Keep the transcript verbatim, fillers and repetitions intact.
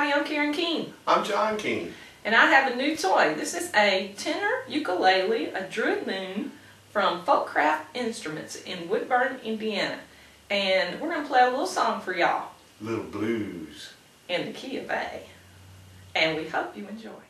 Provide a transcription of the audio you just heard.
everybody, I'm Karen Keane. I'm John Keane. And I have a new toy. This is a tenor ukulele, a Druid Moon from Folkcraft Instruments in Woodburn, Indiana. And we're going to play a little song for y'all. Little blues. In the key of A. And we hope you enjoy.